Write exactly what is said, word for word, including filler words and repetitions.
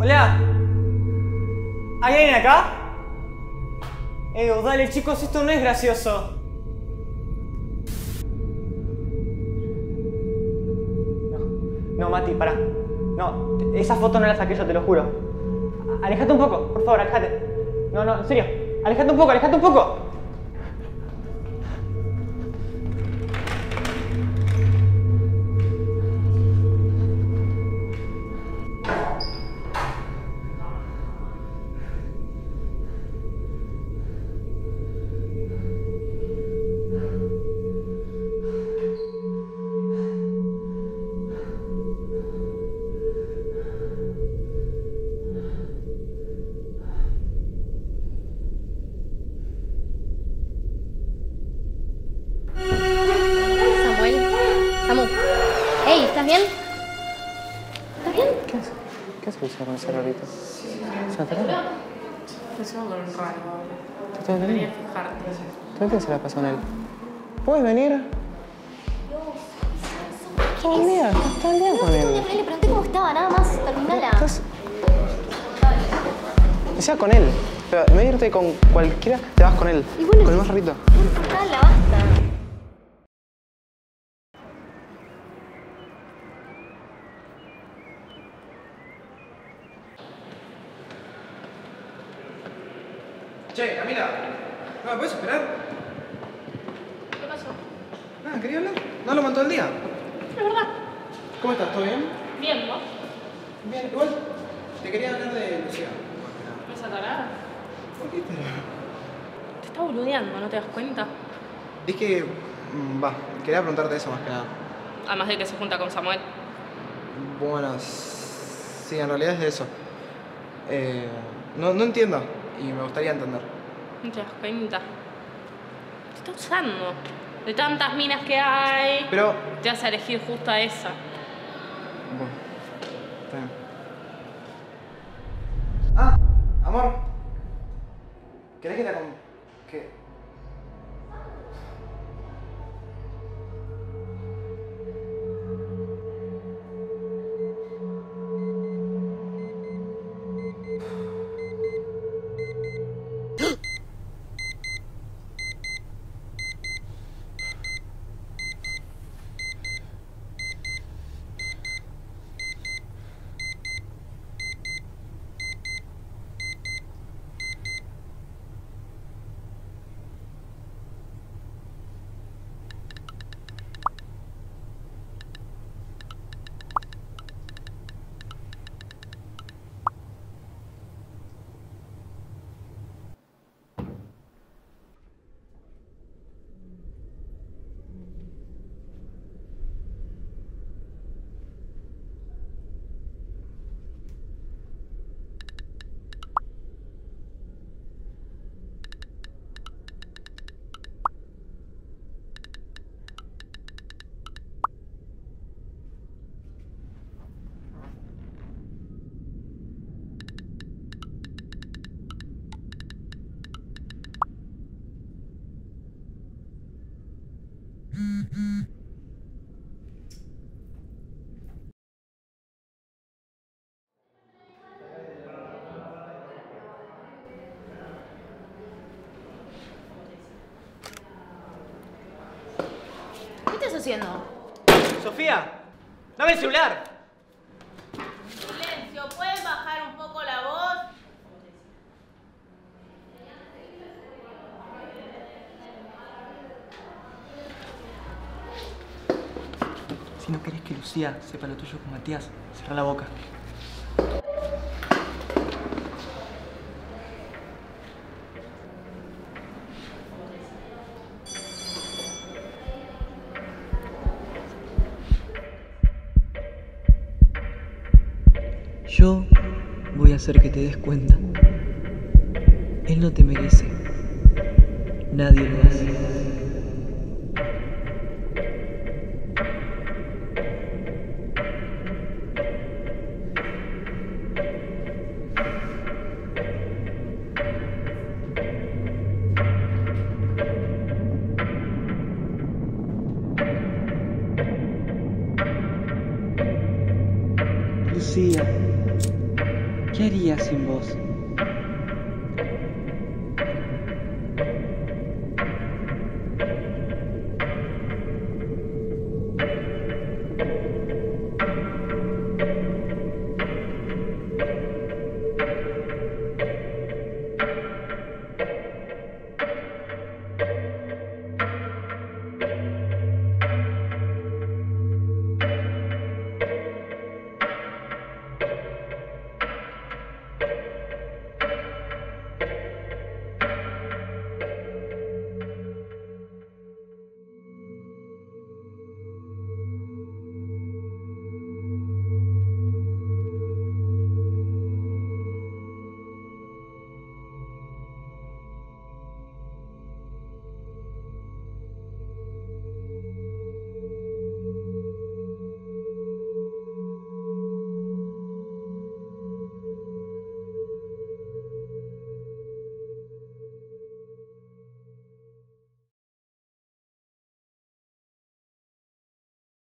Hola. ¿Hay alguien acá? Edu, dale chicos, esto no es gracioso. No, no, Mati, pará. No, esa foto no la saqué yo, te lo juro. Alejate un poco, por favor, alejate. No, no, en serio. Alejate un poco, alejate un poco. ¿Estás bien? ¿Estás bien? ¿Qué hace? ¿Qué hace Lucía con ese rarito? ¿Se nota nada? Es un dolor raro. ¿Te estás entendiendo? Deberías fijarte. ¿Tú qué se la pasó en él? ¿Puedes venir? Todo el día, estás todo el día con él. Le pregunté cómo estaba, nada más. Terminala. Estás... O sea, con él. Pero en vez de irte con cualquiera, te vas con él. Y bueno, con el más rarito. Dale, basta. Che, Camila, ¿no me puedes esperar? ¿Qué pasó? Ah, ¿quería hablar? No lo mandó el día. Es verdad. ¿Cómo estás? ¿Todo bien? Bien, ¿no? Bien, igual te quería hablar de Lucía. ¿Esa tarada? ¿Por qué te...? Te está boludeando, ¿no te das cuenta? Es que... mm, Va, quería preguntarte eso más que nada. Además de que se junta con Samuel. Bueno, sí, en realidad es de eso. Eh, no, no entiendo y me gustaría entender. No te das cuenta. Te está usando. De tantas minas que hay, Pero... te vas a elegir justo a esa. Bueno, está bien. Ah, amor. ¿Querés que te acom... que... ¿Qué estás haciendo? Sofía, dame el celular. Silencio, ¿pueden bajar un poco la voz? Si no querés que Lucía sepa lo tuyo con Matías, cerrá la boca. Yo voy a hacer que te des cuenta. Él no te merece. Nadie lo hace. Lucía, ¿Qué haría sin vos?